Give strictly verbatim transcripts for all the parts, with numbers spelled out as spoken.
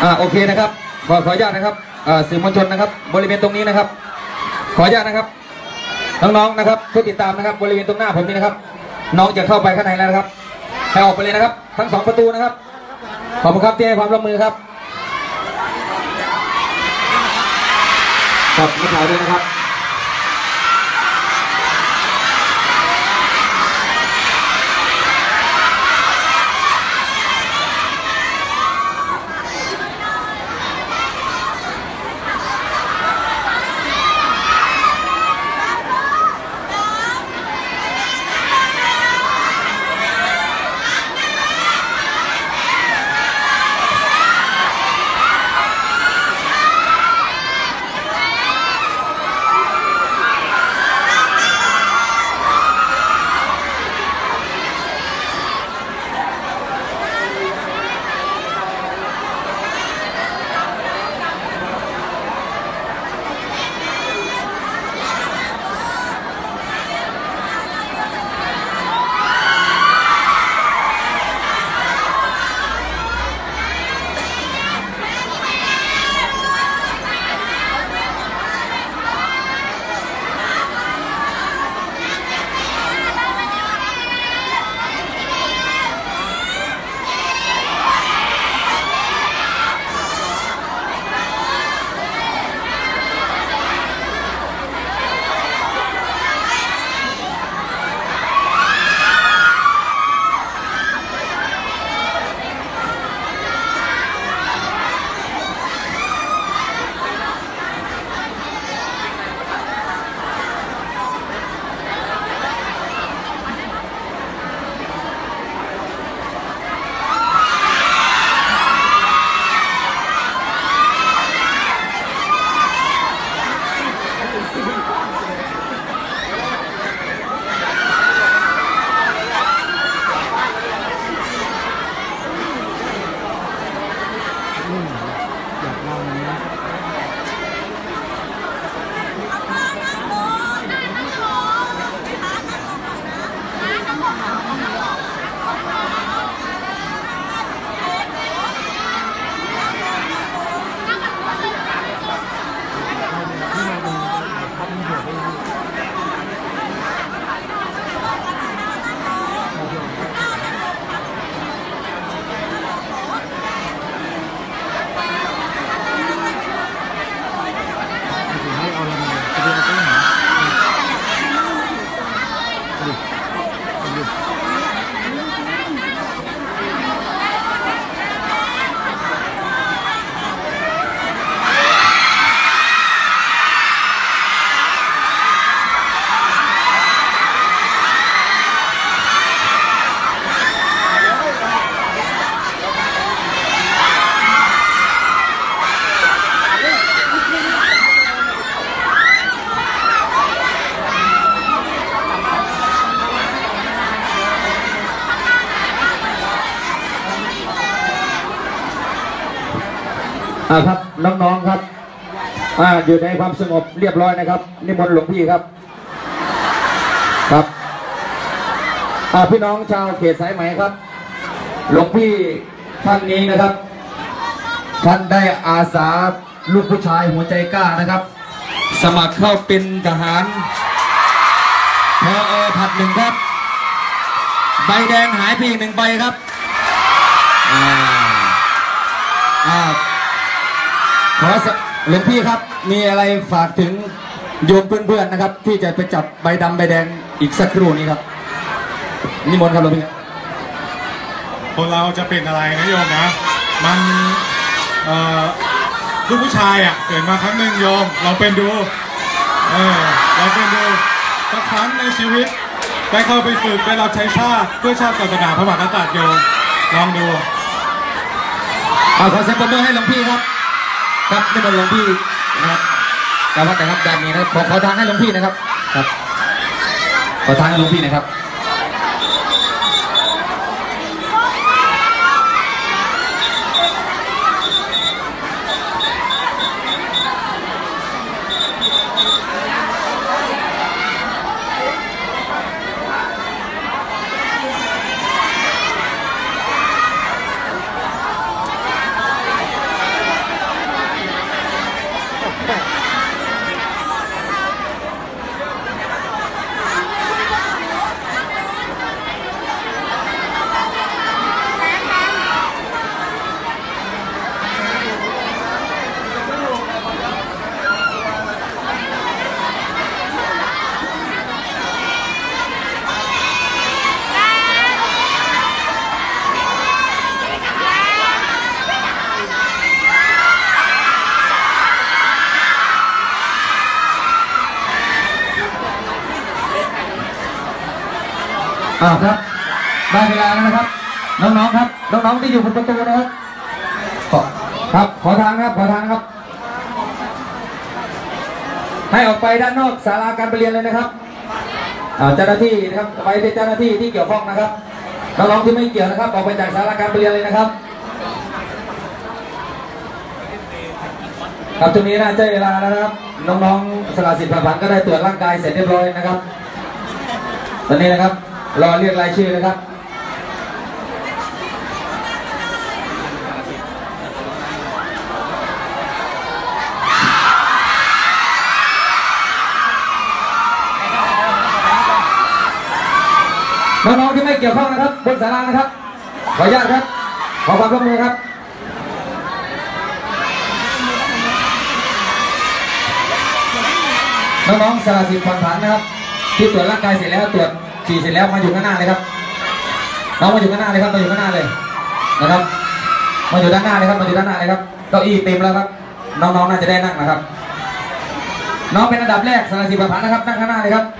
อ่าโอเคนะครับขอขออนุญาตนะครับสื่อมวลชนนะครับบริเวณตรงนี้นะครับขออนุญาตนะครับน้องๆนะครับผู้ติดตามนะครับบริเวณตรงหน้าผมนี่นะครับน้องจะเข้าไปข้างในแล้วนะครับให้ออกไปเลยนะครับทั้งสองประตูนะครับขอบคุณครับที่ให้ความร่วมมือครับขอบคุณด้วยนะครับอ่าครับน้องๆครับอ่าอยู่ในความสงบเรียบร้อยนะครับนิมนต์หลวงพี่ครับครับอ่าพี่น้องชาวเขตสายไหมครับหลวงพี่ท่านนี้นะครับท่านได้อาสาลูกผู้ชายหัวใจกล้านะครับสมัครเข้าเป็นทหารพอผัดหนึ่งครับใบแดงหายไปอีกหนึ่งใบครับอ่าอ่าขอหลวงพี่ครับมีอะไรฝากถึงโยมเพื่อนๆนะครับที่จะไปจับใบดำใบแดงอีกสักครู่นี้ครับนิมนต์ครับหลวงพี่คนเราจะเป็นอะไรนะโยมนะมันเอ่อลูกผู้ชายอ่ะเกิดมาครั้งหนึ่งโยมเราเป็นดูเออเราเป็นดูสักครั้งในชีวิตได้เข้าไปฝึกได้รับใช้ชาติเพื่อชาติศาสนาพระมหากษัตริย์โยมลองดูเอาขอเสียงปรบมือให้หลวงพี่ครับครับนิมนต์หลวงพี่นะครับแต่ว่าแต่ครับด้านนี้นะครับขอขอทางให้หลวงพี่นะครับครับขอทางให้หลวงพี่นะครับคอ้าวครับได้เวลาแล้วนะครับน้องๆครับน้องๆที่อยู่บนประตูนะครับครับขอทางครับขอทางครับให้ออกไปด้านนอกศาลาการประเรียนเลยนะครับเจ้าหน้าที่นะครับไปเป็นเจ้าหน้าที่ที่เกี่ยวข้องนะครับน้องๆที่ไม่เกี่ยวนะครับออกไปจากศาลาการประเรียนเลยนะครับครับช่วงนี้น่าจะเวลาแล้วนะครับน้องๆสละสิทธิ์ผ่านก็ได้ตรวจร่างกายเสร็จเรียบร้อยนะครับตอนนี้นะครับรอเรียกรายชื่อนะครับน้องๆที่ไม่เกี่ยวข้องนะครับบนศาลานะครับขออนุญาตครับขอความร่วมมือครับน้องๆสละสิทธิ์ผ่อนผันนะครับที่ตรวจร่างกายเสร็จแล้วตรวจฉี่เสร็จแล้วมาอยู่ข้างหน้าเลยครับน้องมาอยู่ข้างหน้าเลยครับมาอยู่ข้างหน้าเลยนะครับมาอยู่ด้านหน้าเลยครับมาอยู่ด้านหน้าเลยครับเก้าอี้เต็มแล้วครับน้องๆน่าจะได้นั่งนะครับน้องเป็นอันดับแรกสละสิทธิ์ผ่อนผันนะครับนั่งข้างหน้าเลยครับ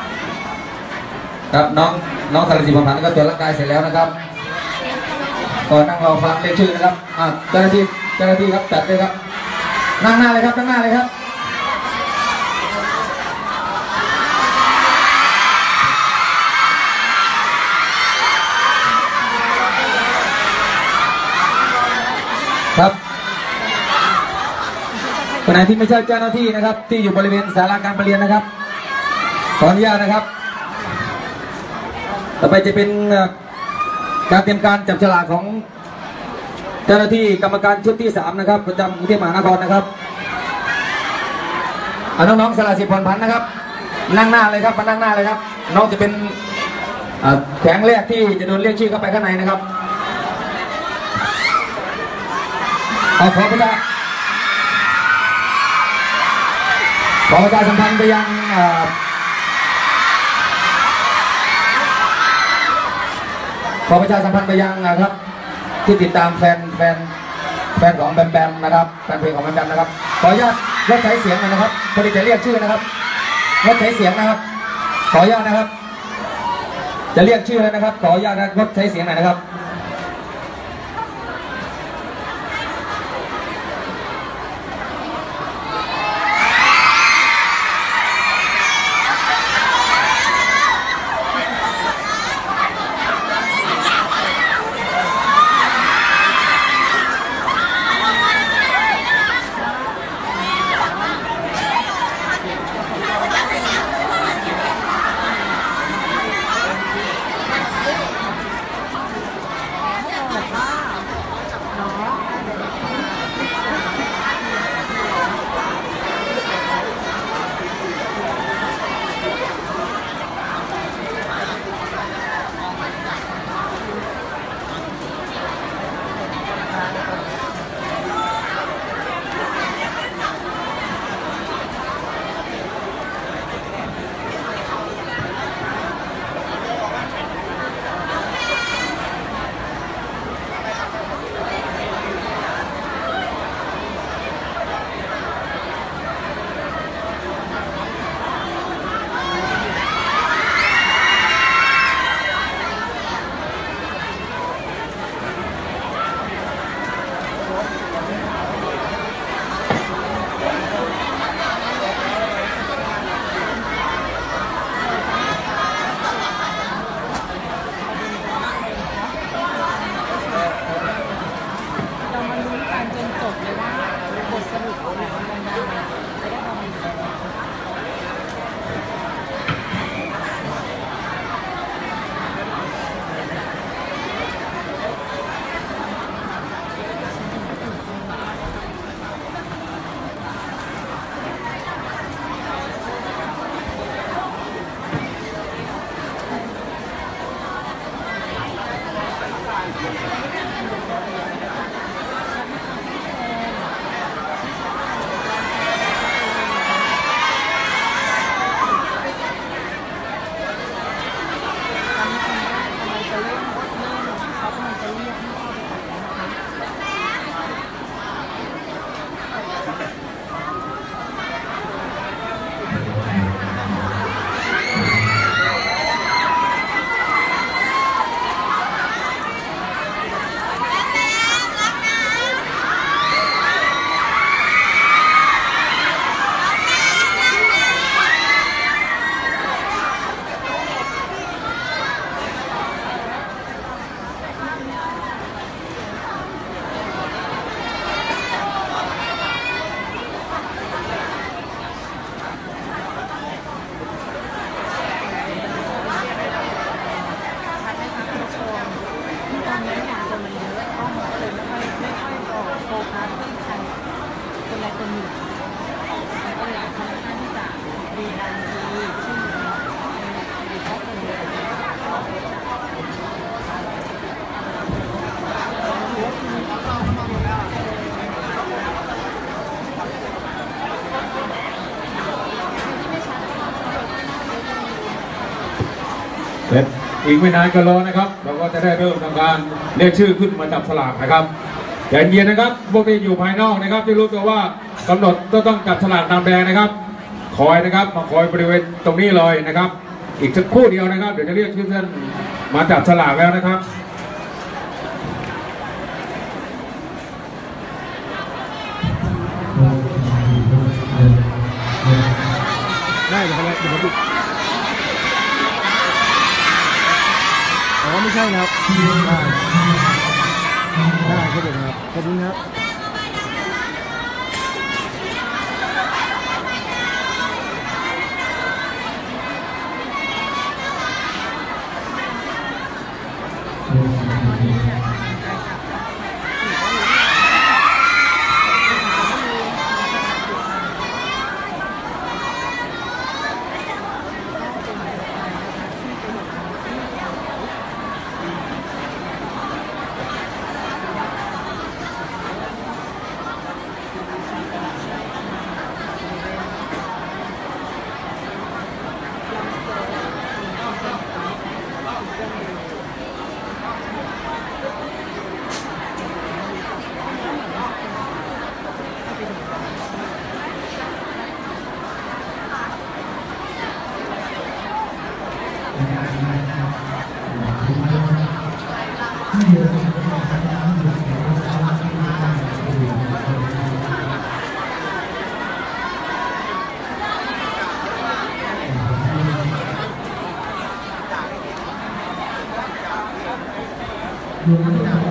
ครับน้องน้องสารสิบผ่อนผันก็ตรวจร่างกายเสร็จแล้วนะครับก็นั่งรอฟังเรียกชื่อนะครับอ่าเจ้าหน้าที่เจ้าหน้าที่ครับจัดเลยครับนั่งหน้าเลยครับนั่งหน้าเลยครับครับคนไหนที่ไม่ใช่เจ้าหน้าที่นะครับที่อยู่บริเวณศาลาการประเรียนนะครับขออนุญาตนะครับต่อไปจะเป็นการเตรียมการจับฉลากของเจ้าหน้าที่กรรมการชุดที่สามนะครับประจำกรุงเทพมหานครนะครับน้องๆสละสิทธิ์ผ่อนผันนะครับนั่งหน้าเลยครับมานั่งหน้าเลยครับน้องจะเป็นแขวงแรกที่จะโดนเรียกชื่อเข้าไปข้างในนะครับขอขอประชาขอประชาสัมพันธ์ไปยังขอประชาสัมพันธ์ไปยังนะครับที่ติดตามแฟนแฟนแฟนของแบมแบมนะครับแฟนเพลงของแบมแบมนะครับขออนุญาตลดใช้เสียงหน่อยนะครับพอดีจะเรียกชื่อนะครับลดใช้เสียงนะครับขออนุญาตนะครับจะเรียกชื่อแล้วนะครับขออนุญาตลดใช้เสียงหน่อยนะครับและอีกไม่นานก็รอนะครับเราก็จะได้เริ่มทำการเรียกชื่อขึ้นมาจับสลากนะครับใจเย็นนะครับพวกที่อยู่ภายนอกนะครับที่รู้ตัวว่ากำหนดก็ต้องจับสลากนำแดงนะครับคอยนะครับมาคอยบริเวณตรงนี้เลยนะครับอีกสักครู่เดียวนะครับเดี๋ยวจะเรียกชื่อท่านมาจับสลากแล้วนะครับได้เดี๋ยวเดี๋ยวผมอ๋อไม่ใช่นะครับได้ได้ครับผมครับขอบคุณครับรวม